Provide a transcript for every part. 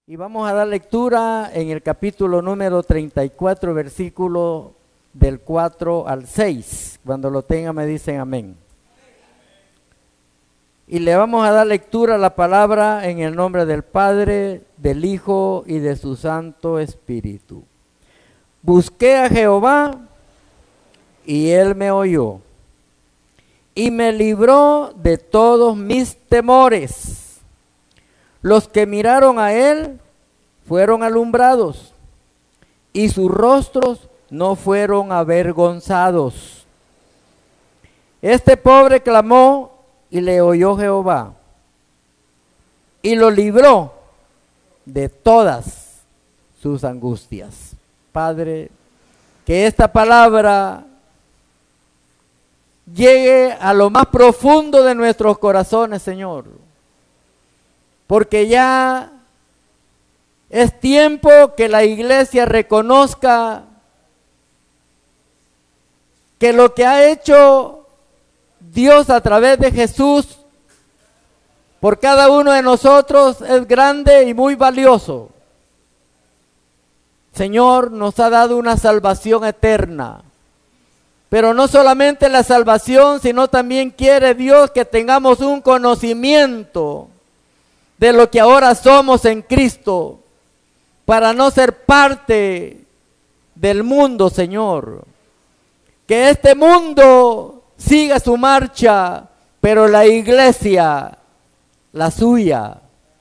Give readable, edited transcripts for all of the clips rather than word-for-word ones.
Y vamos a dar lectura en el capítulo número 34, versículo del 4 al 6. Cuando lo tengan me dicen amén. Y le vamos a dar lectura a la palabra en el nombre del Padre, del Hijo y de su Santo Espíritu. Busqué a Jehová y él me oyó y me libró de todos mis temores. Los que miraron a él fueron alumbrados y sus rostros no fueron avergonzados. Este pobre clamó y le oyó Jehová y lo libró de todas sus angustias. Padre, que esta palabra llegue a lo más profundo de nuestros corazones, Señor. Porque ya es tiempo que la iglesia reconozca que lo que ha hecho Dios a través de Jesús por cada uno de nosotros es grande y muy valioso. Señor, nos ha dado una salvación eterna. Pero no solamente la salvación, sino también quiere Dios que tengamos un conocimiento de lo que ahora somos en Cristo, para no ser parte del mundo, Señor. Que este mundo siga su marcha, pero la iglesia, la suya.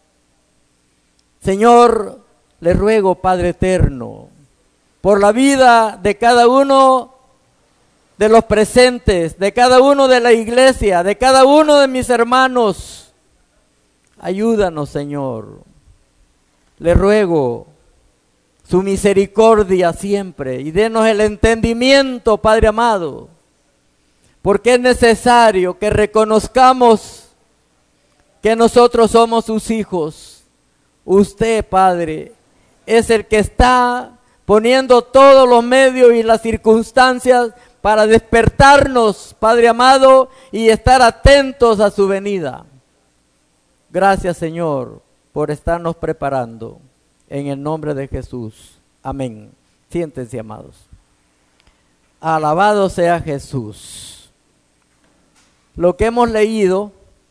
Señor, le ruego, Padre eterno, por la vida de cada uno de los presentes, de cada uno de la iglesia, de cada uno de mis hermanos. Ayúdanos, Señor. Le ruego su misericordia siempre y denos el entendimiento, Padre amado, porque es necesario que reconozcamos que nosotros somos sus hijos. Usted, Padre, es el que está poniendo todos los medios y las circunstancias para despertarnos, Padre amado, y estar atentos a su venida. Gracias, Señor, por estarnos preparando. En el nombre de Jesús. Amén. Siéntense, amados. Alabado sea Jesús. Lo que hemos leído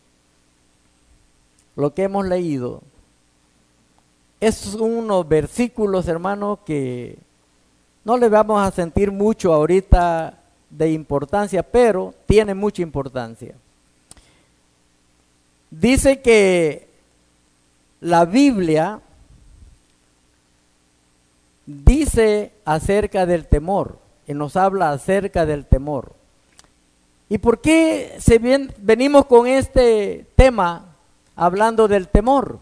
es unos versículos, hermanos, que no le vamos a sentir mucho ahorita de importancia, pero tiene mucha importancia. Dice que la Biblia dice acerca del temor, y nos habla acerca del temor. ¿Y por qué venimos con este tema hablando del temor?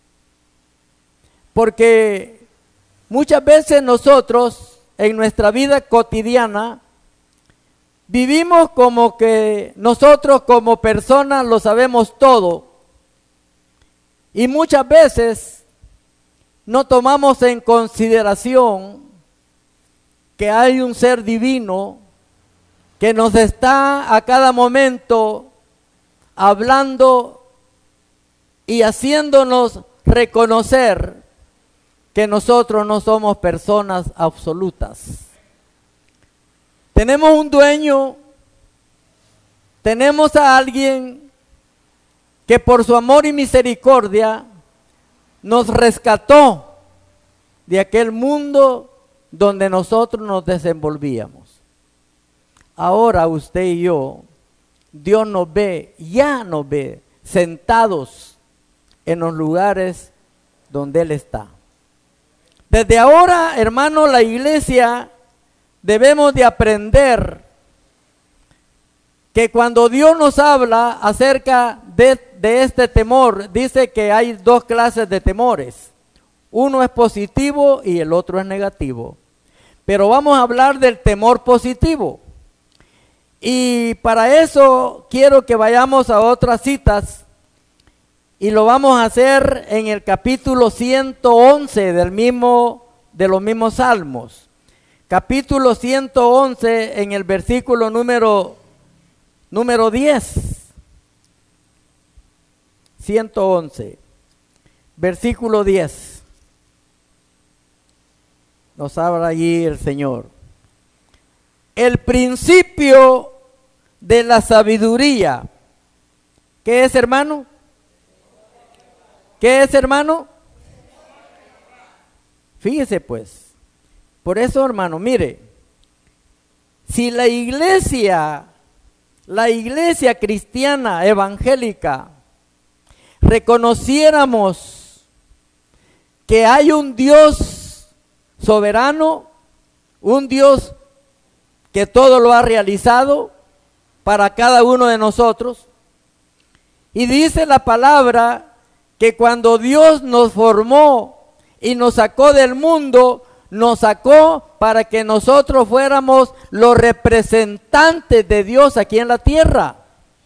Porque muchas veces nosotros en nuestra vida cotidiana vivimos como que nosotros como personas lo sabemos todo y muchas veces no tomamos en consideración que hay un ser divino que nos está a cada momento hablando y haciéndonos reconocer que nosotros no somos personas absolutas. Tenemos un dueño, tenemos a alguien que por su amor y misericordia nos rescató de aquel mundo donde nosotros nos desenvolvíamos. Ahora usted y yo, Dios nos ve, ya nos ve, sentados en los lugares donde Él está. Desde ahora, hermano, la iglesia debemos de aprender que cuando Dios nos habla acerca de este temor, dice que hay dos clases de temores. Uno es positivo y el otro es negativo. Pero vamos a hablar del temor positivo. Y para eso quiero que vayamos a otras citas y lo vamos a hacer en el capítulo 111 de los mismos Salmos. Capítulo 111 en el versículo número 10. 111, versículo 10. Nos habla allí el Señor. El principio de la sabiduría. ¿Qué es, hermano? ¿Qué es, hermano? Fíjese pues. Por eso, hermano, mire. Si la iglesia cristiana evangélica, reconociéramos que hay un Dios soberano, un Dios que todo lo ha realizado para cada uno de nosotros. Y dice la palabra que cuando Dios nos formó y nos sacó del mundo, nos sacó para que nosotros fuéramos los representantes de Dios aquí en la tierra.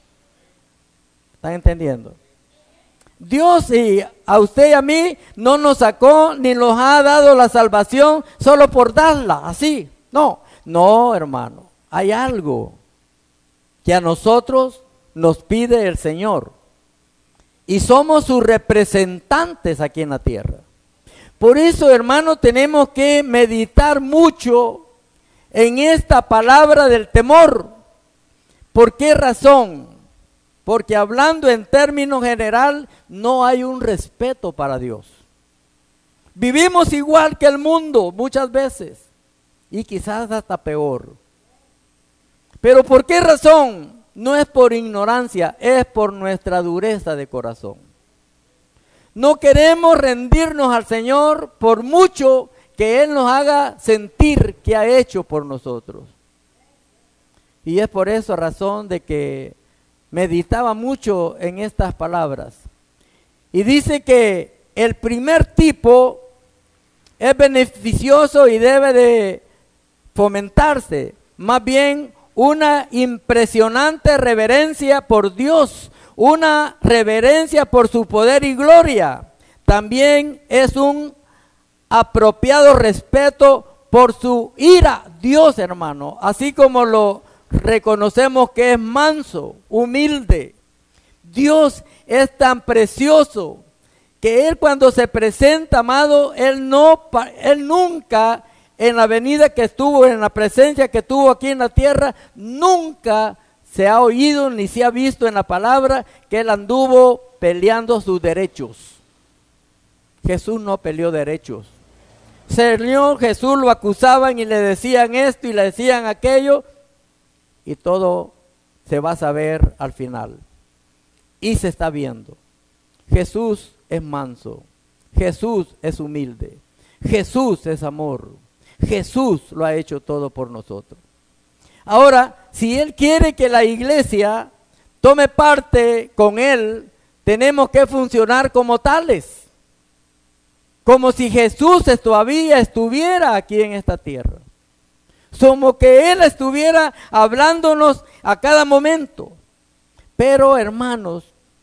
¿Están entendiendo? Dios y a usted y a mí no nos sacó ni nos ha dado la salvación solo por darla, así. No, hermano, hay algo que a nosotros nos pide el Señor. Y somos sus representantes aquí en la tierra. Por eso, hermano, tenemos que meditar mucho en esta palabra del temor. ¿Por qué razón? Porque hablando en términos general, no hay un respeto para Dios. Vivimos igual que el mundo muchas veces, y quizás hasta peor. Pero ¿por qué razón? No es por ignorancia, es por nuestra dureza de corazón. No queremos rendirnos al Señor por mucho que Él nos haga sentir que ha hecho por nosotros. Y es por esa razón de que meditaba mucho en estas palabras. Y dice que el primer tipo es beneficioso y debe de fomentarse, más bien una impresionante reverencia por Dios, una reverencia por su poder y gloria. También es un apropiado respeto por su ira, Dios, hermano, así como lo reconocemos que es manso, humilde. Dios es tan precioso que Él cuando se presenta, amado, Él nunca en la venida que estuvo, en la presencia que tuvo aquí en la tierra, nunca se ha oído ni se ha visto en la palabra que Él anduvo peleando sus derechos. Jesús no peleó derechos. Señor Jesús lo acusaban y le decían esto y le decían aquello, y todo se va a saber al final. Y se está viendo. Jesús es manso. Jesús es humilde. Jesús es amor. Jesús lo ha hecho todo por nosotros. Ahora, si Él quiere que la iglesia tome parte con Él, tenemos que funcionar como tales. Como si Jesús todavía estuviera aquí en esta tierra. Como que Él estuviera hablándonos a cada momento. Pero, hermanos,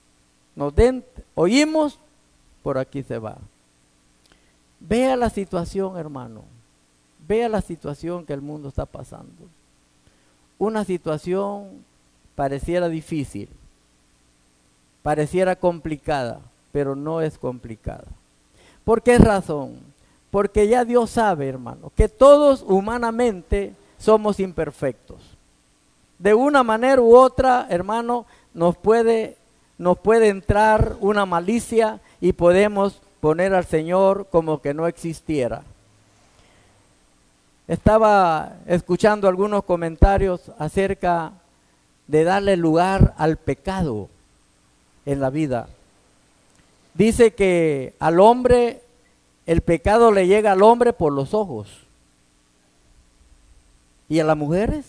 oímos, por aquí se va. Vea la situación, hermano. Vea la situación que el mundo está pasando. Una situación pareciera difícil, pareciera complicada, pero no es complicada. ¿Por qué razón? Porque ya Dios sabe, hermano, que todos humanamente somos imperfectos. De una manera u otra, hermano, nos puede entrar una malicia y podemos poner al Señor como que no existiera. Estaba escuchando algunos comentarios acerca de darle lugar al pecado en la vida. Dice que al hombre, el pecado le llega al hombre por los ojos. ¿Y a las mujeres?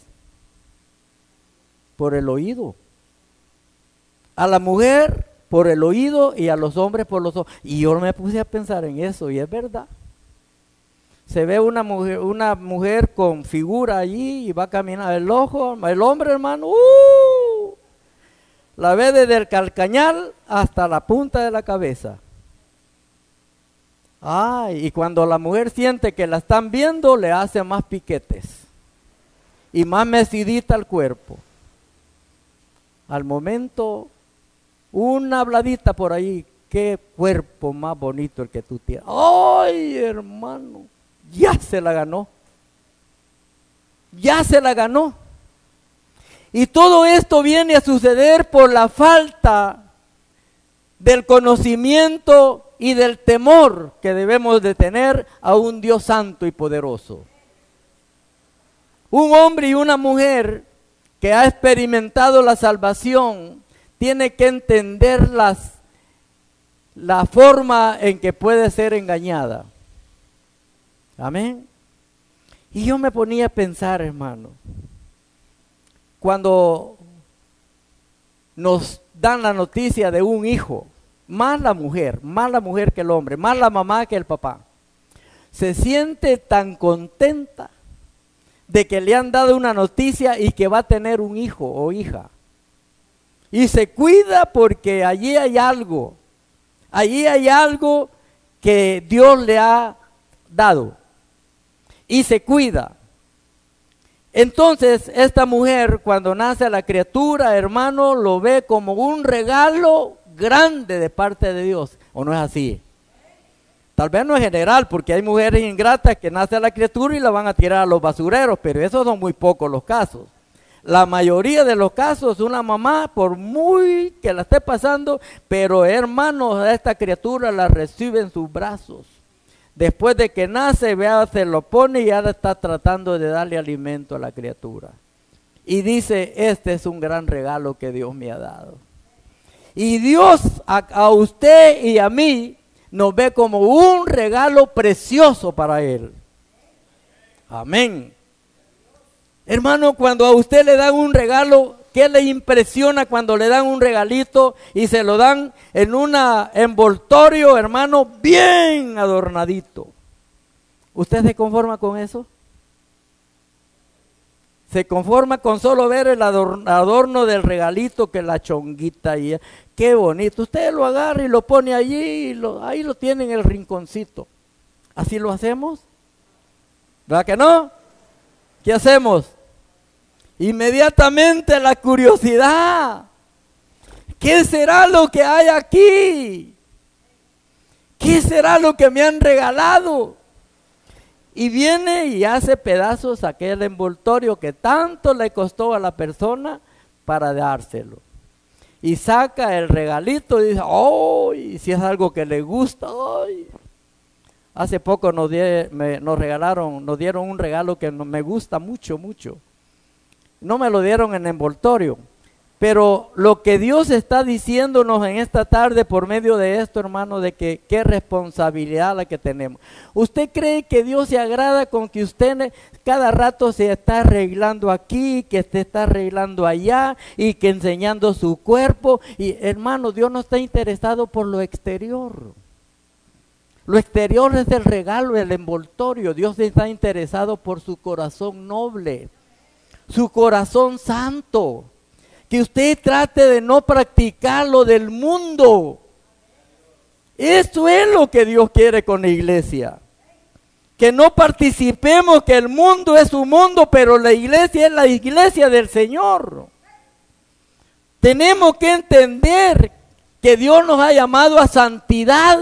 Por el oído. A la mujer por el oído y a los hombres por los ojos. Y yo me puse a pensar en eso y es verdad. Se ve una mujer con figura allí y va a caminar el hombre, hermano, la ve desde el calcañal hasta la punta de la cabeza. Y cuando la mujer siente que la están viendo, le hace más piquetes y más mecidita el cuerpo. Al momento, una habladita por ahí, qué cuerpo más bonito el que tú tienes. ¡Ay, hermano! ya se la ganó. Ya se la ganó. Y todo esto viene a suceder por la falta del conocimiento y del temor que debemos de tener a un Dios santo y poderoso. Un hombre y una mujer que ha experimentado la salvación tiene que entender la forma en que puede ser engañada. Amén. Y yo me ponía a pensar, hermano, cuando nos dan la noticia de un hijo, más la mujer que el hombre, más la mamá que el papá, se siente tan contenta de que le han dado una noticia y que va a tener un hijo o hija. Y se cuida porque allí hay algo que Dios le ha dado. Y se cuida. Entonces, esta mujer, cuando nace la criatura, hermano, lo ve como un regalo grande de parte de Dios. ¿O no es así? Tal vez no es general, porque hay mujeres ingratas que nace la criatura y la van a tirar a los basureros, pero esos son muy pocos los casos. La mayoría de los casos, una mamá, por muy que la esté pasando, pero hermanos, a esta criatura la recibe en sus brazos. Después de que nace, vea, se lo pone y ahora está tratando de darle alimento a la criatura. Y dice, este es un gran regalo que Dios me ha dado. Y Dios a usted y a mí nos ve como un regalo precioso para Él. Amén. Hermano, cuando a usted le dan un regalo, ¿qué le impresiona cuando le dan un regalito y se lo dan en un envoltorio, hermano, bien adornadito? ¿Usted se conforma con eso? ¿Se conforma con solo ver el adorno del regalito, que la chonguita y qué bonito? Usted lo agarra y lo pone allí y ahí lo tiene en el rinconcito. ¿Así lo hacemos? ¿Verdad que no? ¿Qué hacemos? Inmediatamente la curiosidad. ¿Qué será lo que hay aquí? ¿Qué será lo que me han regalado? Y viene y hace pedazos aquel envoltorio que tanto le costó a la persona para dárselo. Y saca el regalito y dice, ¡oh! Y si es algo que le gusta, ¡ay! Hace poco nos dieron un regalo que me gusta mucho, mucho. No me lo dieron en envoltorio, pero lo que Dios está diciéndonos en esta tarde por medio de esto, hermano, de que qué responsabilidad la que tenemos. ¿Usted cree que Dios se agrada con que usted cada rato se está arreglando aquí, que se está arreglando allá y que enseñando su cuerpo? Y hermano, Dios no está interesado por lo exterior. Lo exterior es el regalo, el envoltorio. Dios está interesado por su corazón noble, su corazón santo. Que usted trate de no practicar lo del mundo. Eso es lo que Dios quiere con la iglesia. Que no participemos, que el mundo es su mundo, pero la iglesia es la iglesia del Señor. Tenemos que entender que Dios nos ha llamado a santidad.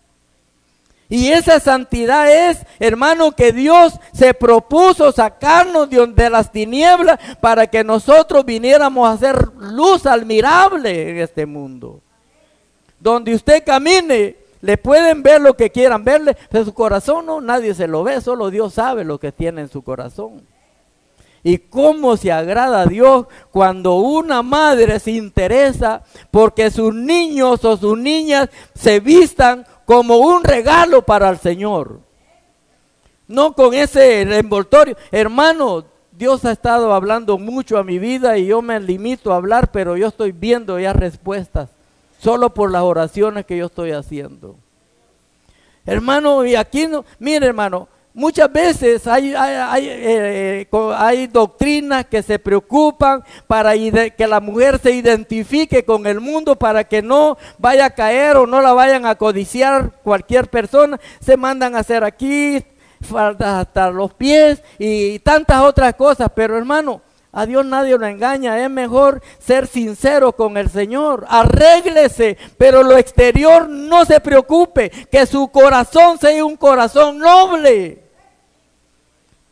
Y esa santidad es, hermano, que Dios se propuso sacarnos de las tinieblas para que nosotros viniéramos a hacer luz admirable en este mundo. Donde usted camine, le pueden ver lo que quieran verle, pero su corazón no, nadie se lo ve, solo Dios sabe lo que tiene en su corazón. Y cómo se agrada a Dios cuando una madre se interesa porque sus niños o sus niñas se vistan como un regalo para el Señor. No con ese envoltorio. Hermano, Dios ha estado hablando mucho a mi vida y yo me limito a hablar, pero yo estoy viendo ya respuestas, solo por las oraciones que yo estoy haciendo. Hermano, y aquí no, mire hermano, muchas veces hay doctrinas que se preocupan para que la mujer se identifique con el mundo para que no vaya a caer o no la vayan a codiciar cualquier persona. Se mandan a hacer aquí faldas hasta los pies y tantas otras cosas, pero hermano, a Dios nadie lo engaña. Es mejor ser sincero con el Señor. Arréglese, pero lo exterior no se preocupe, que su corazón sea un corazón noble.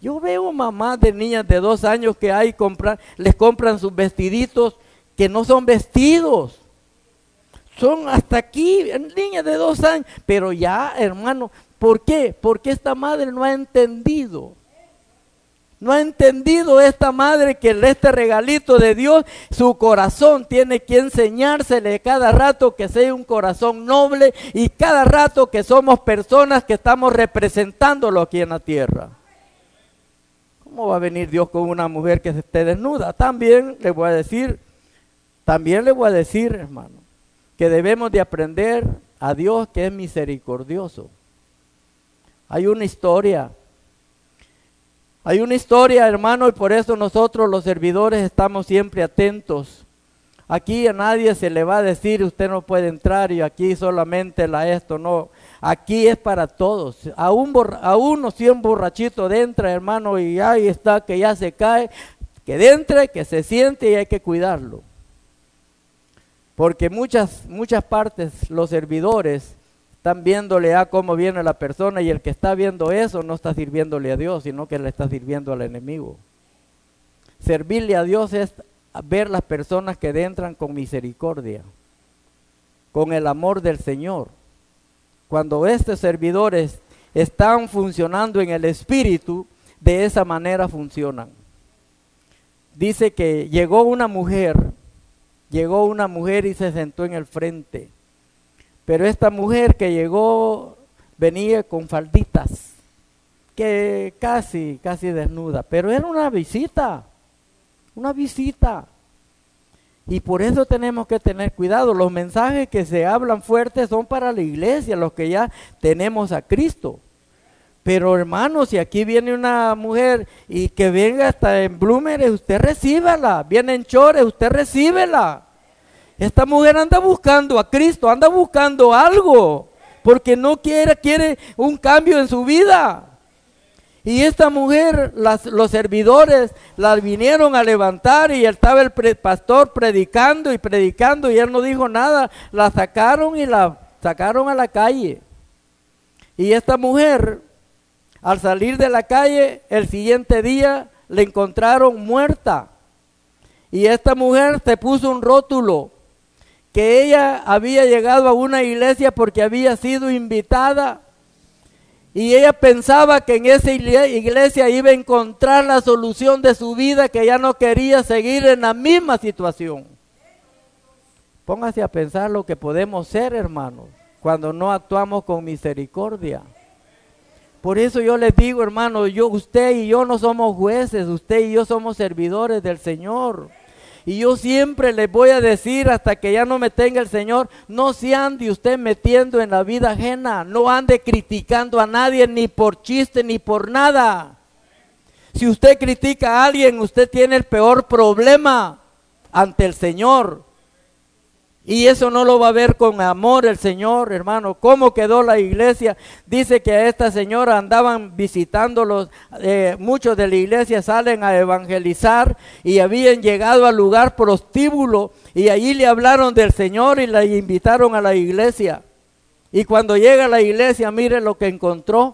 Yo veo mamás de niñas de 2 años que les compran sus vestiditos que no son vestidos. Son hasta aquí, niñas de 2 años. Pero ya, hermano, ¿por qué? Porque esta madre no ha entendido. No ha entendido esta madre que este regalito de Dios, su corazón tiene que enseñársele cada rato que sea un corazón noble y cada rato que somos personas que estamos representándolo aquí en la tierra. ¿Cómo va a venir Dios con una mujer que se esté desnuda? También le voy a decir, hermano, que debemos de aprender a Dios que es misericordioso. Hay una historia, hermano, y por eso nosotros los servidores estamos siempre atentos. Aquí a nadie se le va a decir, usted no puede entrar y aquí solamente esto, no. Aquí es para todos. A uno si un borrachito entra, hermano, y ahí está, que ya se cae, que entre, que se siente y hay que cuidarlo. Porque muchas partes los servidores están viéndole a cómo viene la persona y el que está viendo eso no está sirviéndole a Dios, sino que le está sirviendo al enemigo. Servirle a Dios es ver las personas que entran con misericordia, con el amor del Señor. Cuando estos servidores están funcionando en el Espíritu, de esa manera funcionan. Dice que llegó una mujer y se sentó en el frente. Pero esta mujer que llegó venía con falditas, que casi desnuda, pero era una visita. Y por eso tenemos que tener cuidado. Los mensajes que se hablan fuertes son para la iglesia, los que ya tenemos a Cristo. Pero hermanos, si aquí viene una mujer y que venga hasta en blúmeres, usted recíbala. Viene en chores, usted recíbela. Esta mujer anda buscando a Cristo, anda buscando algo, porque no quiere un cambio en su vida. Y esta mujer, los servidores la vinieron a levantar y estaba el pastor predicando y él no dijo nada. La sacaron a la calle. Y esta mujer, al salir de la calle, el siguiente día la encontraron muerta. Y esta mujer se puso un rótulo que ella había llegado a una iglesia porque había sido invitada. Y ella pensaba que en esa iglesia iba a encontrar la solución de su vida, que ya no quería seguir en la misma situación. Póngase a pensar lo que podemos ser, hermanos, cuando no actuamos con misericordia. Por eso yo les digo, hermanos, usted y yo no somos jueces, usted y yo somos servidores del Señor. Y yo siempre les voy a decir, hasta que ya no me tenga el Señor, no se ande usted metiendo en la vida ajena, no ande criticando a nadie, ni por chiste, ni por nada. Si usted critica a alguien, usted tiene el peor problema ante el Señor. Y eso no lo va a ver con amor el Señor, hermano. ¿Cómo quedó la iglesia? Dice que a esta señora andaban visitándolos, muchos de la iglesia salen a evangelizar y habían llegado al lugar prostíbulo y allí le hablaron del Señor y la invitaron a la iglesia. Y cuando llega a la iglesia, mire lo que encontró.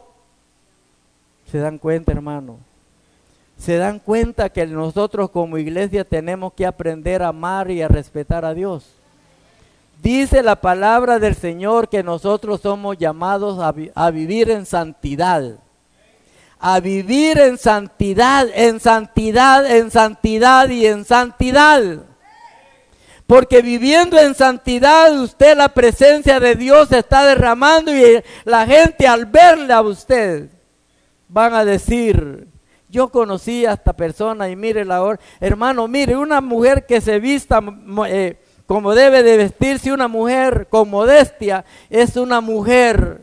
¿Se dan cuenta, hermano? ¿Se dan cuenta que nosotros como iglesia tenemos que aprender a amar y a respetar a Dios? Dice la palabra del Señor que nosotros somos llamados a vivir en santidad. A vivir en santidad, en santidad, en santidad y en santidad. Porque viviendo en santidad, usted la presencia de Dios se está derramando y la gente al verle a usted van a decir, yo conocí a esta persona y mire la hora. Hermano, mire, una mujer que se vista como debe de vestirse, una mujer con modestia, es una mujer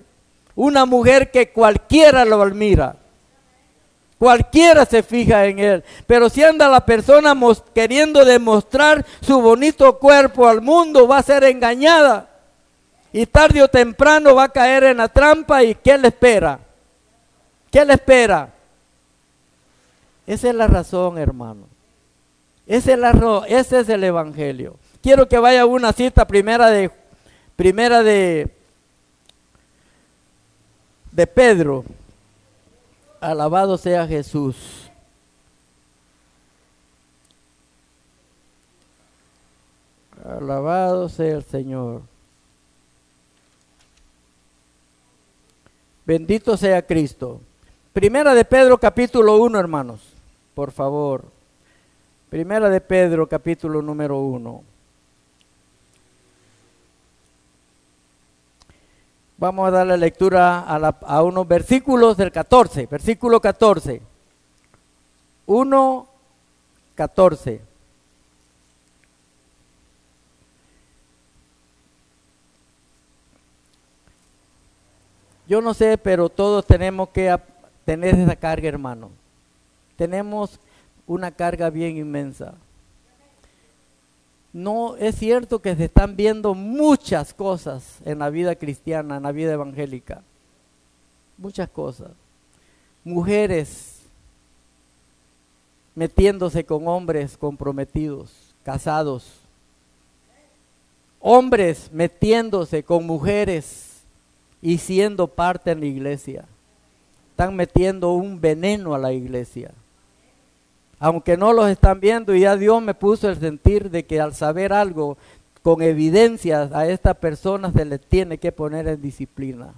que cualquiera lo admira. Cualquiera se fija en él, pero si anda la persona queriendo demostrar su bonito cuerpo al mundo, va a ser engañada. Y tarde o temprano va a caer en la trampa y ¿qué le espera? ¿Qué le espera? Esa es la razón, hermano. Ese es el evangelio. Quiero que vaya a una cita primera de Pedro. Alabado sea Jesús. Alabado sea el Señor. Bendito sea Cristo. Primera de Pedro capítulo 1, hermanos, por favor. Primera de Pedro capítulo número 1. Vamos a darle lectura a unos versículos del 14, versículo 14. 1, 14. Yo no sé, pero todos tenemos que tener esa carga, hermano. Tenemos una carga bien inmensa. No es cierto que se están viendo muchas cosas en la vida cristiana, en la vida evangélica. Muchas cosas. Mujeres metiéndose con hombres comprometidos, casados. Hombres metiéndose con mujeres y siendo parte en la iglesia. Están metiendo un veneno a la iglesia. Aunque no los están viendo, y ya Dios me puso el sentir de que al saber algo con evidencias a esta persona se le tiene que poner en disciplina.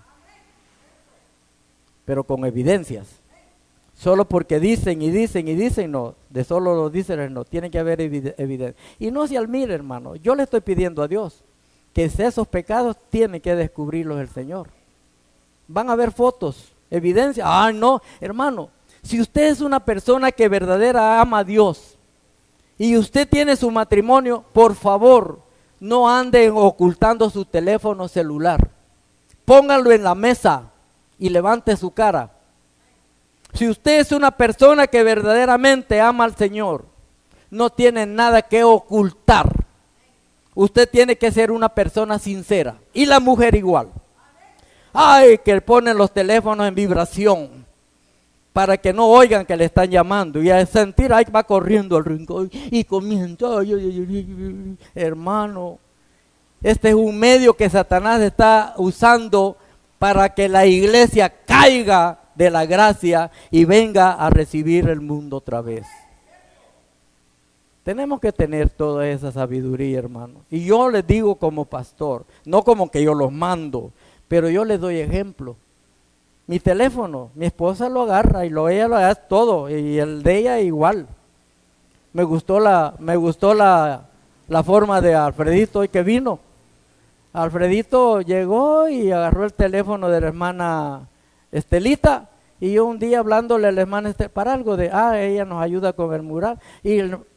Pero con evidencias. Solo porque dicen y dicen y dicen, no. De solo lo dicen, no. Tiene que haber evidencia. Y no se admire, hermano. Yo le estoy pidiendo a Dios que esos pecados tiene que descubrirlos el Señor. Van a haber fotos, evidencia. Ay, no, hermano, si usted es una persona que verdadera ama a Dios y usted tiene su matrimonio, por favor, no anden ocultando su teléfono celular. Pónganlo en la mesa y levante su cara. Si usted es una persona que verdaderamente ama al Señor, no tiene nada que ocultar. Usted tiene que ser una persona sincera. Y la mujer igual. Ay, que ponen los teléfonos en vibración para que no oigan que le están llamando. Y a sentir, ahí va corriendo al rincón y comienza. Hermano, este es un medio que Satanás está usando para que la iglesia caiga de la gracia y venga a recibir el mundo otra vez. Tenemos que tener toda esa sabiduría, hermano. Y yo les digo como pastor, no como que yo los mando, pero yo les doy ejemplo. Mi teléfono, mi esposa lo agarra y ella lo hace todo, y el de ella igual. Me gustó la forma de Alfredito hoy que vino. Alfredito llegó y agarró el teléfono de la hermana Estelita, y yo un día hablándole a la hermana Estelita para algo de, ella nos ayuda con el mural, y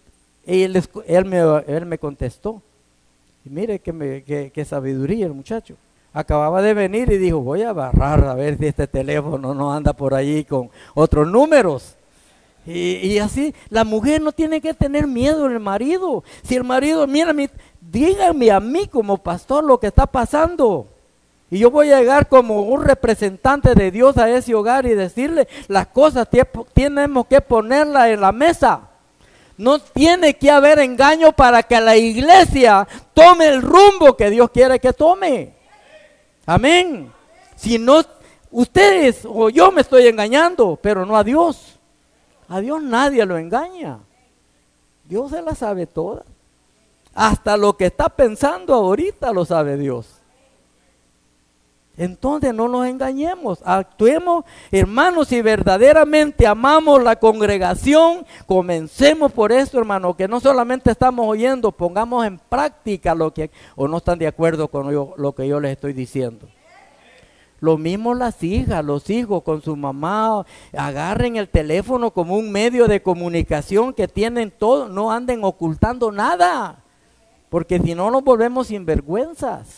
él me contestó. Y mire qué sabiduría el muchacho. Acababa de venir y dijo, voy a barrar a ver si este teléfono no anda por allí con otros números. Y así, la mujer no tiene que tener miedo del marido. Si el marido, mira, díganme a mí como pastor lo que está pasando. Y yo voy a llegar como un representante de Dios a ese hogar y decirle, las cosas tenemos que ponerlas en la mesa. No tiene que haber engaño para que la iglesia tome el rumbo que Dios quiere que tome. Amén. Si no, ustedes o yo me estoy engañando, pero no a Dios. A Dios nadie lo engaña. Dios se la sabe toda. Hasta lo que está pensando ahorita lo sabe Dios. Entonces no nos engañemos, actuemos, hermanos, si verdaderamente amamos la congregación, comencemos por esto, hermano, que no solamente estamos oyendo, pongamos en práctica o no están de acuerdo con lo que yo les estoy diciendo. Lo mismo las hijas, los hijos con su mamá, agarren el teléfono como un medio de comunicación que tienen todo, no anden ocultando nada, porque si no nos volvemos sinvergüenzas.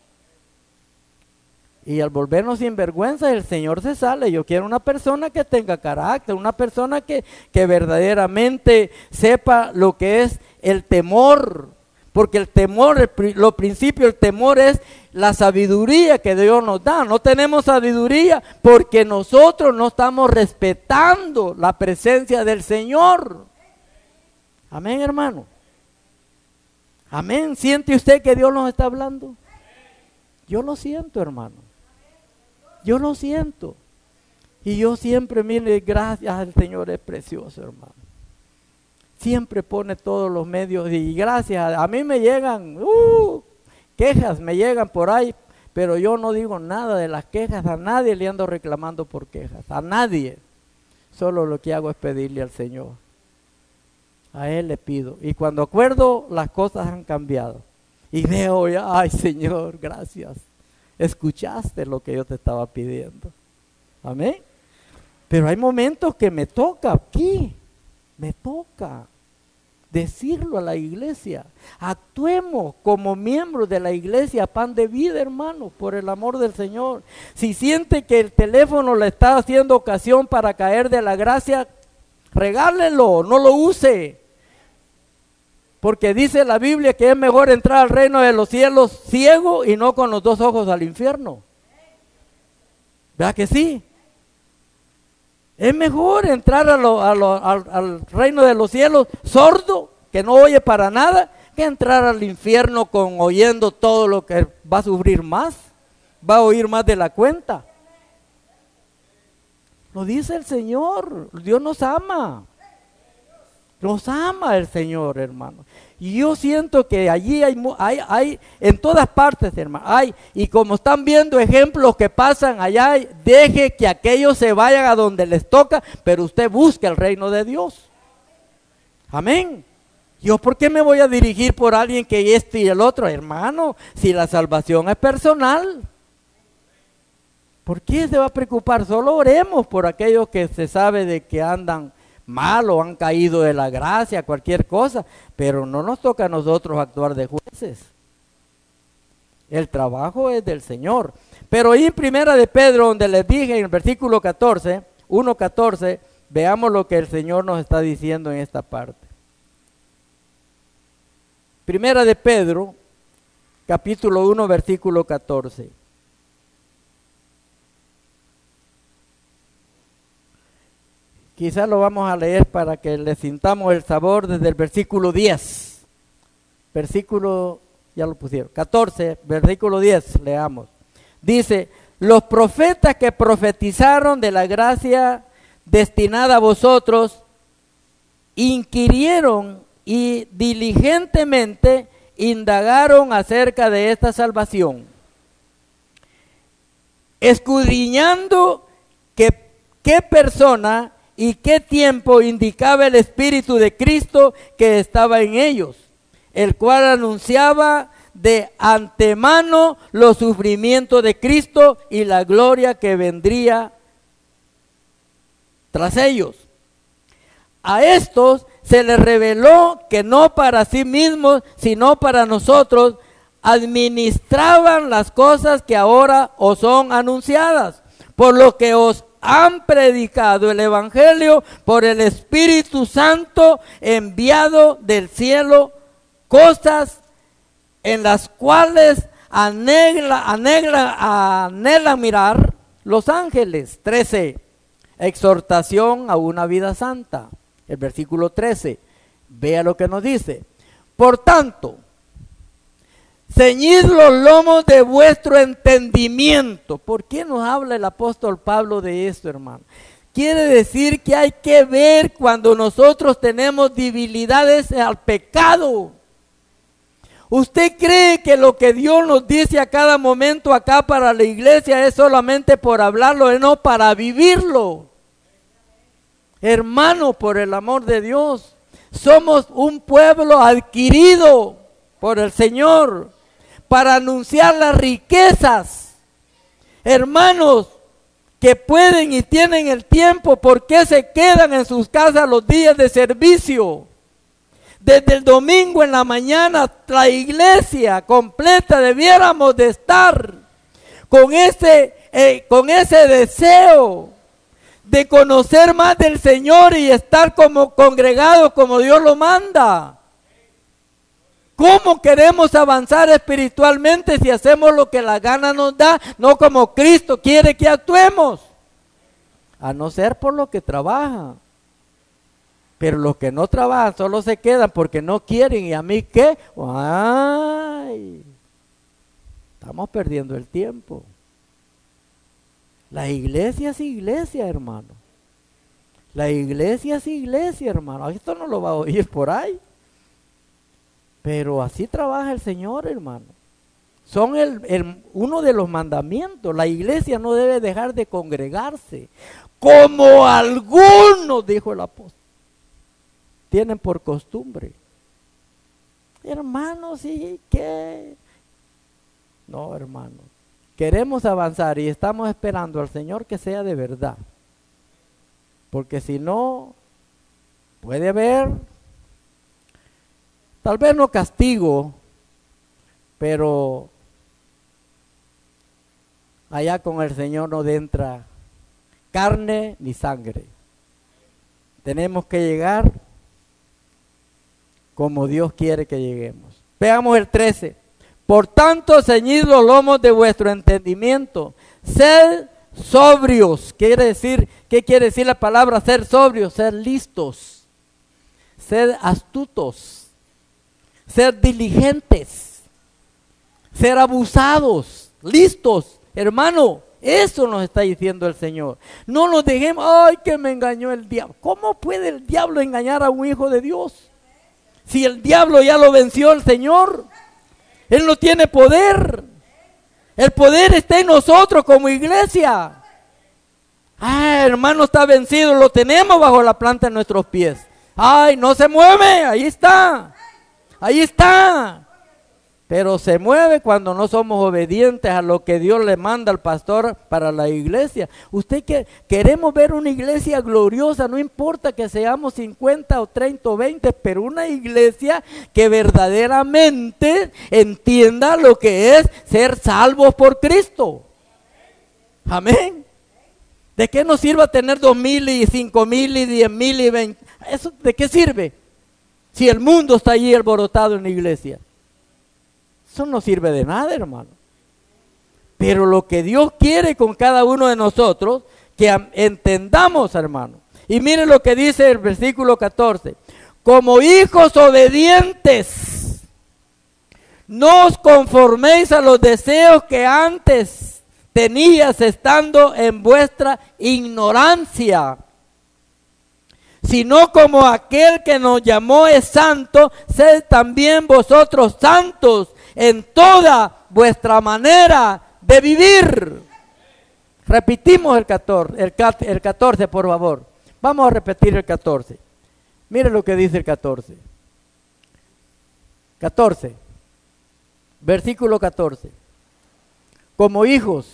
Y al volvernos sinvergüenza, el Señor se sale. Yo quiero una persona que tenga carácter, una persona que verdaderamente sepa lo que es el temor. Porque el temor, el temor es la sabiduría que Dios nos da. No tenemos sabiduría porque nosotros no estamos respetando la presencia del Señor. Amén, hermano. Amén. ¿Siente usted que Dios nos está hablando? Yo lo siento, hermano. Yo lo siento. Y yo siempre, mire, gracias al Señor, es precioso, hermano. Siempre pone todos los medios y gracias. A mí me llegan quejas, me llegan por ahí, pero yo no digo nada de las quejas. A nadie le ando reclamando por quejas, a nadie. Solo lo que hago es pedirle al Señor. A Él le pido. Y cuando acuerdo, las cosas han cambiado. Y veo, ay Señor, gracias. Escuchaste lo que yo te estaba pidiendo. Amén. Pero hay momentos que me toca aquí. Me toca decirlo a la iglesia. Actuemos como miembros de la iglesia Pan de Vida, hermano, por el amor del Señor. Si siente que el teléfono le está haciendo ocasión para caer de la gracia, regálelo, no lo use. Porque dice la Biblia que es mejor entrar al reino de los cielos ciego y no con los dos ojos al infierno. ¿Verdad que sí? Es mejor entrar al reino de los cielos sordo, que no oye para nada, que entrar al infierno oyendo todo lo que va a sufrir más, va a oír más de la cuenta. Lo dice el Señor, Dios nos ama. Nos ama el Señor, hermano. Y yo siento que allí hay en todas partes, hermano, y como están viendo ejemplos que pasan allá, deje que aquellos se vayan a donde les toca, pero usted busque el reino de Dios. Amén. ¿Yo por qué me voy a dirigir por alguien que este y el otro, hermano? Si la salvación es personal. ¿Por qué se va a preocupar? Solo oremos por aquellos que se sabe de que andan mal o han caído de la gracia, cualquier cosa, pero no nos toca a nosotros actuar de jueces. El trabajo es del Señor. Pero ahí en Primera de Pedro, donde les dije en el versículo 14, 1:14, veamos lo que el Señor nos está diciendo en esta parte. Primera de Pedro, capítulo 1, versículo 14. Quizás lo vamos a leer para que le sintamos el sabor desde el versículo 10. Versículo, ya lo pusieron, 14, versículo 10, leamos. Dice, los profetas que profetizaron de la gracia destinada a vosotros, inquirieron y diligentemente indagaron acerca de esta salvación, escudriñando qué persona y qué tiempo indicaba el Espíritu de Cristo que estaba en ellos, el cual anunciaba de antemano los sufrimientos de Cristo y la gloria que vendría tras ellos. A estos se les reveló que no para sí mismos, sino para nosotros, administraban las cosas que ahora os son anunciadas, por lo que os han predicado el Evangelio por el Espíritu Santo enviado del cielo, cosas en las cuales anhelan mirar los ángeles. 13, exhortación a una vida santa. El versículo 13, vea lo que nos dice. Por tanto, ceñid los lomos de vuestro entendimiento. ¿Por qué nos habla el apóstol Pablo de esto, hermano? Quiere decir que hay que ver cuando nosotros tenemos debilidades al pecado. ¿Usted cree que lo que Dios nos dice a cada momento acá para la iglesia es solamente por hablarlo y no para vivirlo? Hermano, por el amor de Dios, somos un pueblo adquirido por el Señor para anunciar las riquezas. Hermanos que pueden y tienen el tiempo, ¿por qué se quedan en sus casas los días de servicio? Desde el domingo en la mañana, la iglesia completa debiéramos de estar con ese deseo de conocer más del Señor y estar como congregados como Dios lo manda. ¿Cómo queremos avanzar espiritualmente si hacemos lo que la gana nos da, no como Cristo quiere que actuemos? A no ser por lo que trabaja. Pero los que no trabajan solo se quedan porque no quieren. ¿Y a mí qué? ¡Ay! Estamos perdiendo el tiempo. La iglesia es iglesia, hermano. La iglesia es iglesia, hermano. Esto no lo va a oír por ahí. Pero así trabaja el Señor, hermano. Son uno de los mandamientos. La iglesia no debe dejar de congregarse, como algunos, dijo el apóstol, tienen por costumbre. Hermanos, ¿y qué? No, hermano. Queremos avanzar y estamos esperando al Señor que sea de verdad. Porque si no, puede haber, tal vez no castigo, pero allá con el Señor no entra carne ni sangre. Tenemos que llegar como Dios quiere que lleguemos. Veamos el 13. Por tanto, ceñid los lomos de vuestro entendimiento. Sed sobrios. ¿Qué quiere decir la palabra ser sobrios? Ser listos. Ser astutos. Ser diligentes. Ser abusados. Listos. Hermano, eso nos está diciendo el Señor. No nos dejemos, ay, que me engañó el diablo. ¿Cómo puede el diablo engañar a un hijo de Dios? Si el diablo ya lo venció el Señor. Él no tiene poder. El poder está en nosotros como iglesia. Ah, hermano, está vencido. Lo tenemos bajo la planta de nuestros pies. Ay, no se mueve. Ahí está. Ahí está. Pero se mueve cuando no somos obedientes a lo que Dios le manda al pastor para la iglesia. Queremos ver una iglesia gloriosa, no importa que seamos 50 o 30 o 20, pero una iglesia que verdaderamente entienda lo que es ser salvos por Cristo. Amén. ¿De qué nos sirve tener 2,000 y 5,000 y 10,000 y 20? ¿Eso de qué sirve? Si el mundo está allí alborotado en la iglesia. Eso no sirve de nada, hermano. Pero lo que Dios quiere con cada uno de nosotros, que entendamos, hermano. Y mire lo que dice el versículo 14. Como hijos obedientes, no os conforméis a los deseos que antes tenías estando en vuestra ignorancia, sino como aquel que nos llamó es santo, sed también vosotros santos en toda vuestra manera de vivir. Repetimos el 14, por favor. Vamos a repetir el 14. Mire lo que dice el 14. 14. Versículo 14. Como hijos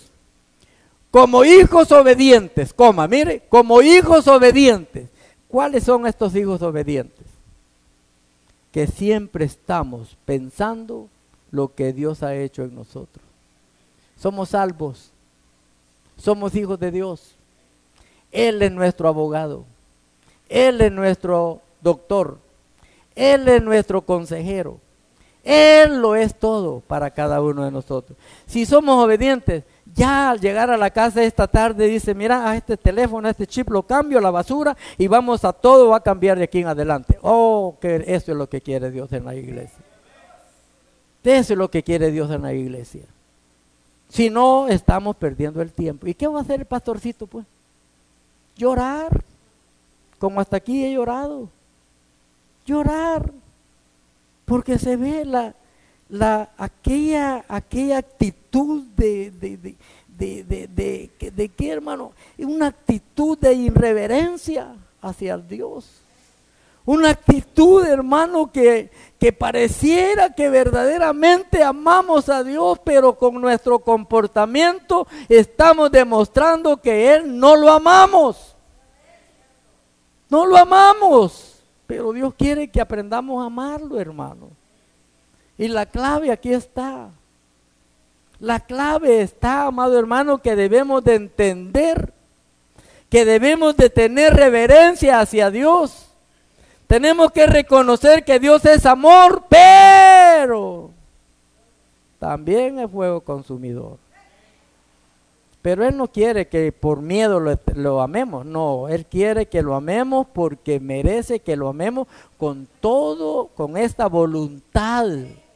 obedientes, mire, como hijos obedientes. ¿Cuáles son estos hijos obedientes? Que siempre estamos pensando lo que Dios ha hecho en nosotros. Somos salvos. Somos hijos de Dios. Él es nuestro abogado. Él es nuestro doctor. Él es nuestro consejero. Él lo es todo para cada uno de nosotros. Si somos obedientes, ya al llegar a la casa esta tarde dice, mira, a este teléfono, a este chip lo cambio, a la basura y vamos a todo, va a cambiar de aquí en adelante. Oh, que eso es lo que quiere Dios en la iglesia. Eso es lo que quiere Dios en la iglesia. Si no, estamos perdiendo el tiempo. ¿Y qué va a hacer el pastorcito, pues? Llorar, como hasta aquí he llorado. Llorar, porque se ve aquella actitud de qué, hermano, una actitud de irreverencia hacia el Dios. Una actitud, hermano, que pareciera que verdaderamente amamos a Dios, pero con nuestro comportamiento estamos demostrando que Él no lo amamos. No lo amamos, pero Dios quiere que aprendamos a amarlo, hermano. Y la clave aquí está. La clave está, amado hermano, que debemos de entender, que debemos de tener reverencia hacia Dios. Tenemos que reconocer que Dios es amor, pero también es fuego consumidor. Pero Él no quiere que por miedo lo amemos. No, Él quiere que lo amemos porque merece que lo amemos con todo, con esta voluntad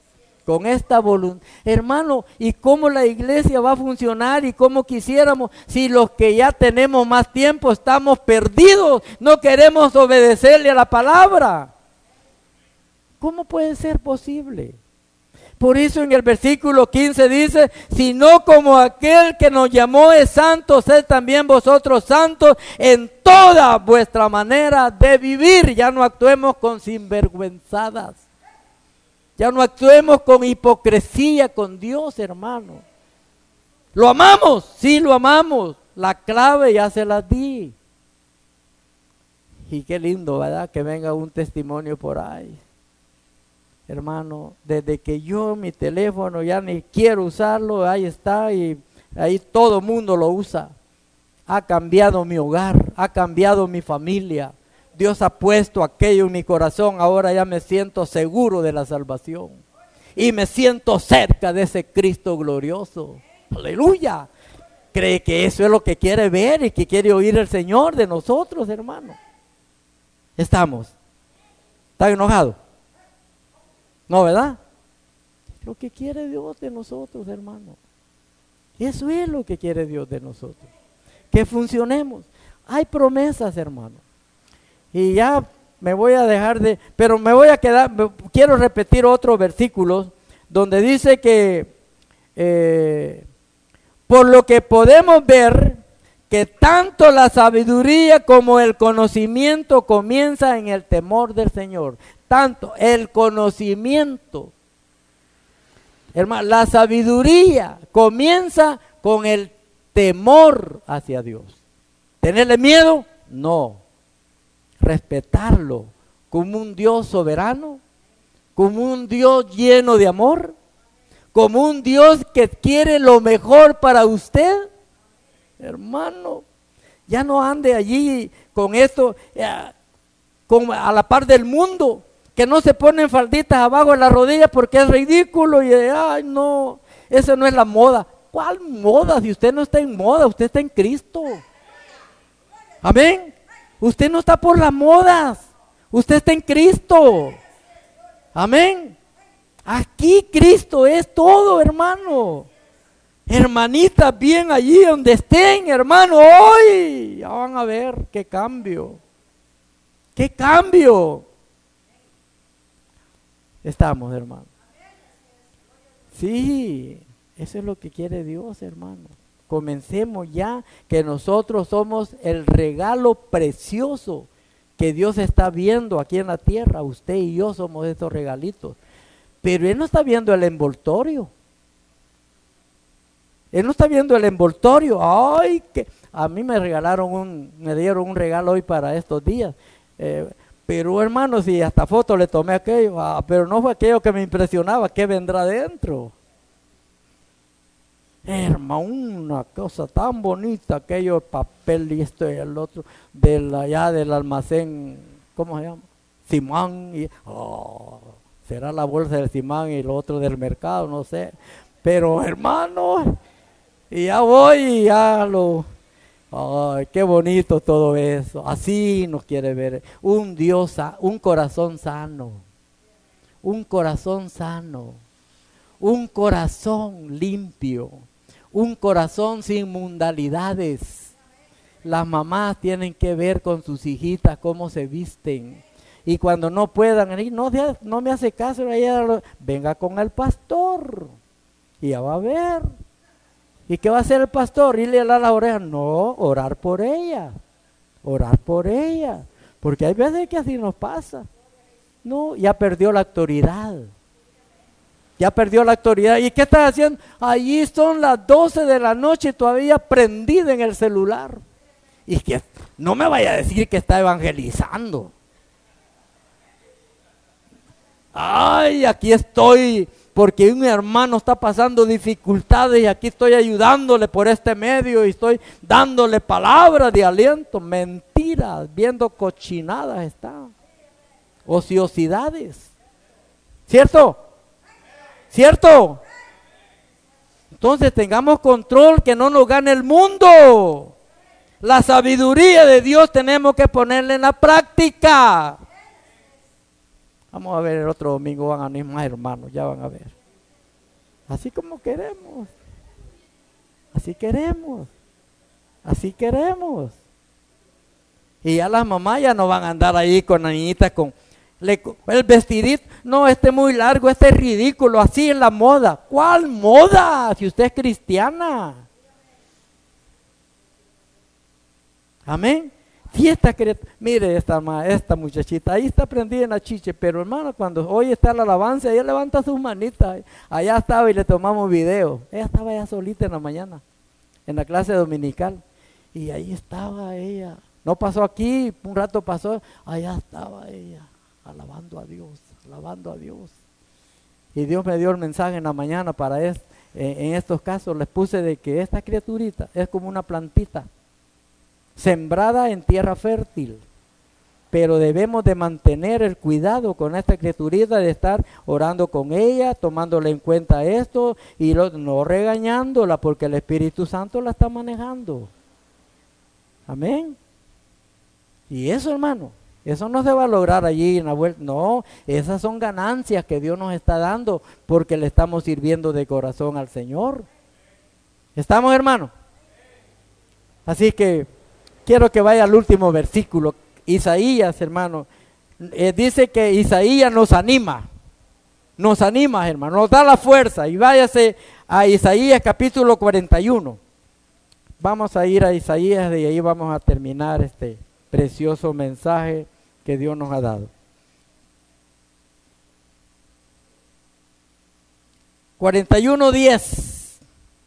con esta voluntad. Hermano, ¿y cómo la iglesia va a funcionar y cómo quisiéramos si los que ya tenemos más tiempo estamos perdidos? No queremos obedecerle a la palabra. ¿Cómo puede ser posible? Por eso en el versículo 15 dice, sino como aquel que nos llamó es santo, sed también vosotros santos en toda vuestra manera de vivir. Ya no actuemos con sinvergüenzadas. Ya no actuemos con hipocresía con Dios, hermano. ¿Lo amamos? Sí, lo amamos. La clave ya se la di. Y qué lindo, ¿verdad? Que venga un testimonio por ahí. Hermano, desde que yo mi teléfono ya ni quiero usarlo, ahí está y ahí todo el mundo lo usa. Ha cambiado mi hogar, ha cambiado mi familia. Dios ha puesto aquello en mi corazón, ahora ya me siento seguro de la salvación. Y me siento cerca de ese Cristo glorioso. Aleluya. ¿Cree que eso es lo que quiere ver y que quiere oír el Señor de nosotros, hermano? Estamos. ¿Está enojado? No, ¿verdad? Lo que quiere Dios de nosotros, hermano. Eso es lo que quiere Dios de nosotros. Que funcionemos. Hay promesas, hermano. Y ya me voy a dejar de... Pero me voy a quedar... Quiero repetir otros versículos donde dice que... por lo que podemos ver que tanto la sabiduría como el conocimiento comienza en el temor del Señor. Tanto el conocimiento, hermano, la sabiduría comienza con el temor hacia Dios. ¿Tenerle miedo? No. Respetarlo como un Dios soberano, como un Dios lleno de amor, como un Dios que quiere lo mejor para usted. Hermano, ya no ande allí con esto a la par del mundo, que no se ponen falditas abajo de la rodilla porque es ridículo y ay no, eso no es la moda. ¿Cuál moda? Si usted no está en moda, usted está en Cristo. Amén. Usted no está por las modas, usted está en Cristo. Amén. Aquí Cristo es todo, hermano. Hermanitas, bien allí donde estén, hermano, hoy ya van a ver qué cambio. ¡Qué cambio! Estamos, hermano. Sí, eso es lo que quiere Dios, hermano. Comencemos ya, que nosotros somos el regalo precioso que Dios está viendo aquí en la tierra. Usted y yo somos estos regalitos. Pero Él no está viendo el envoltorio. Él no está viendo el envoltorio. Ay, que a mí me dieron un regalo hoy para estos días. Pero hermano, si hasta foto le tomé aquello, pero no fue aquello que me impresionaba, ¿qué vendrá dentro? Hermano, una cosa tan bonita, aquello papel y esto y el otro, allá del almacén, ¿cómo se llama? Simán, será la bolsa del Simán y lo otro del mercado, no sé. Pero hermano, y ya voy y ya ay, qué bonito todo eso. Así nos quiere ver un Dios, un corazón sano, un corazón sano, un corazón limpio, un corazón sin mundanalidades. Las mamás tienen que ver con sus hijitas cómo se visten. Y cuando no puedan, no me hace caso, venga con el pastor y ya va a ver. ¿Y qué va a hacer el pastor? ¿Irle a las orejas? No, orar por ella. Orar por ella. Porque hay veces que así nos pasa. No, ya perdió la autoridad. Ya perdió la autoridad. ¿Y qué está haciendo? Allí son las 12 de la noche todavía prendida en el celular. Y que no me vaya a decir que está evangelizando. Ay, aquí estoy porque un hermano está pasando dificultades y aquí estoy ayudándole por este medio y estoy dándole palabras de aliento. Mentiras, viendo cochinadas está. Ociosidades. ¿Cierto? ¿Cierto? Entonces tengamos control, que no nos gane el mundo. La sabiduría de Dios tenemos que ponerla en la práctica. Vamos a ver el otro domingo, van a venir más hermanos, ya van a ver. Así como queremos. Así queremos. Así queremos. Y ya las mamás ya no van a andar ahí con la niñita con el vestidito. No, este es muy largo, este es ridículo, así es la moda. ¿Cuál moda? Si usted es cristiana. Amén. Si mire esta muchachita, ahí está prendida en la chiche, pero hermano, cuando hoy está la alabanza, ella levanta sus manitas. Allá estaba y le tomamos video. Ella estaba allá solita en la mañana, en la clase dominical. Y ahí estaba ella. No pasó aquí, un rato pasó, allá estaba ella, alabando a Dios, alabando a Dios. Y Dios me dio el mensaje en la mañana para en estos casos, les puse de que esta criaturita es como una plantita, sembrada en tierra fértil. Pero debemos de mantener el cuidado con esta criaturita, de estar orando con ella, tomándole en cuenta esto, y no regañándola, porque el Espíritu Santo la está manejando. Amén. Y eso, hermano, eso no se va a lograr allí en la vuelta. No, esas son ganancias que Dios nos está dando porque le estamos sirviendo de corazón al Señor. ¿Estamos, hermano? Así que quiero que vaya al último versículo. Isaías, hermano, dice que Isaías nos anima, hermano, nos da la fuerza. Y váyase a Isaías capítulo 41. Vamos a ir a Isaías y ahí vamos a terminar este precioso mensaje que Dios nos ha dado. 41:10.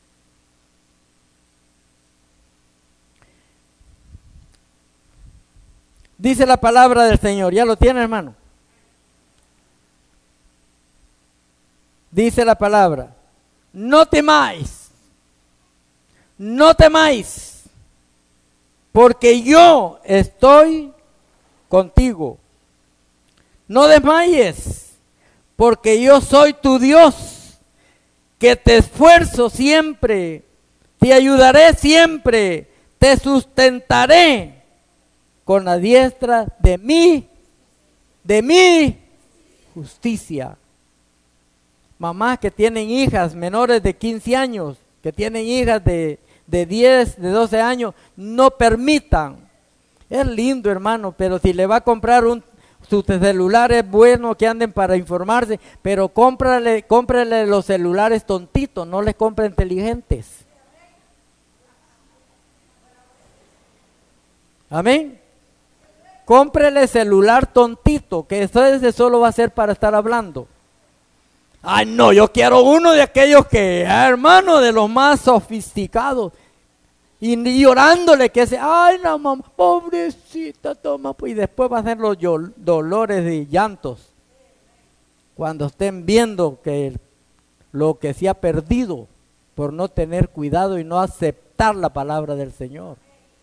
Dice la palabra del Señor. ¿Ya lo tiene, hermano? Dice la palabra: no temáis, no temáis, porque yo estoy contigo. No desmayes, porque yo soy tu Dios, que te esfuerzo siempre, te ayudaré siempre, te sustentaré con la diestra de mi justicia. Mamás que tienen hijas menores de 15 años, que tienen hijas de 10, de 12 años, no permitan. Es lindo, hermano, pero si le va a comprar su celular, es bueno que anden para informarse, pero cómprale los celulares tontitos, no les compre inteligentes. Amén. Cómprele celular tontito, que ese solo va a ser para estar hablando. Ay, no, yo quiero uno de aquellos que, hermano, de los más sofisticados. Y llorándole que ay, no, mamá, pobrecita, toma. Y después va a ser los dolores y llantos. Cuando estén viendo que lo que se ha perdido por no tener cuidado y no aceptar la palabra del Señor.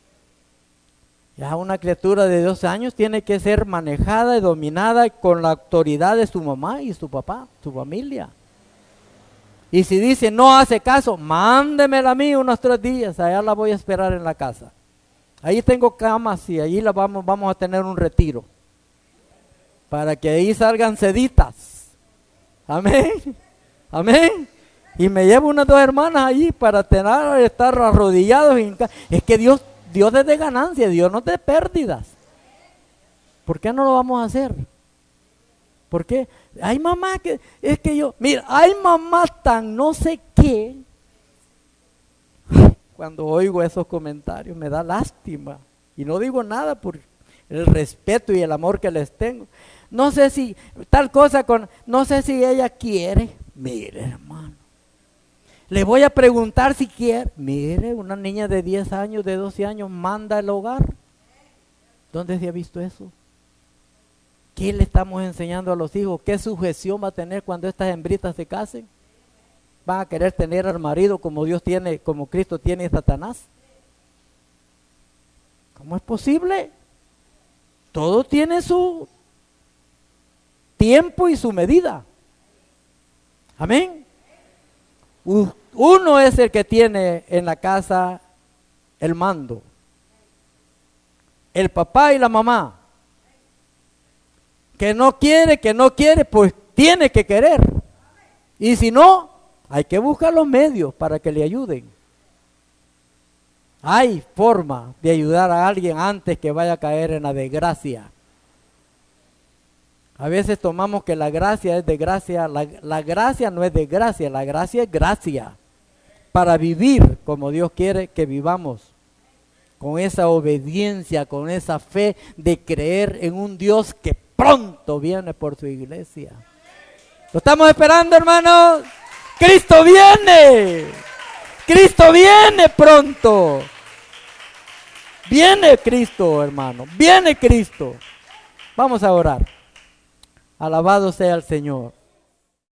Ya una criatura de 12 años tiene que ser manejada y dominada con la autoridad de su mamá y su papá, su familia. Y si dice no hace caso, mándemela a mí unos 3 días, allá la voy a esperar en la casa. Ahí tengo camas y ahí vamos a tener un retiro. Para que ahí salgan seditas. Amén. Amén. Y me llevo unas 2 hermanas allí para estar arrodillados. Es que Dios es de ganancia, Dios no es de pérdidas. ¿Por qué no lo vamos a hacer? ¿Por qué? Hay mamá mira, hay mamá tan no sé qué. Cuando oigo esos comentarios me da lástima. Y no digo nada por el respeto y el amor que les tengo. No sé si tal cosa no sé si ella quiere. Mire, hermano, le voy a preguntar si quiere. Mire, una niña de 10 años, de 12 años manda el hogar. ¿Dónde se ha visto eso? ¿Qué le estamos enseñando a los hijos? ¿Qué sujeción va a tener cuando estas hembritas se casen? ¿Van a querer tener al marido como Dios tiene, como Cristo tiene a Satanás? ¿Cómo es posible? Todo tiene su tiempo y su medida. Amén. Uno es el que tiene en la casa el mando. El papá y la mamá. Que no quiere, pues tiene que querer. Y si no, Hay que buscar los medios para que le ayuden. Hay forma de ayudar a alguien antes que vaya a caer en la desgracia. A veces tomamos que la gracia es de gracia. La gracia no es de gracia, la gracia es gracia. Para vivir como Dios quiere que vivamos. Con esa obediencia, con esa fe de creer en un Dios que pronto viene por su iglesia. ¿Lo estamos esperando, hermanos? ¡Cristo viene! ¡Cristo viene pronto! Viene Cristo, hermano. Viene Cristo. Vamos a orar. Alabado sea el Señor.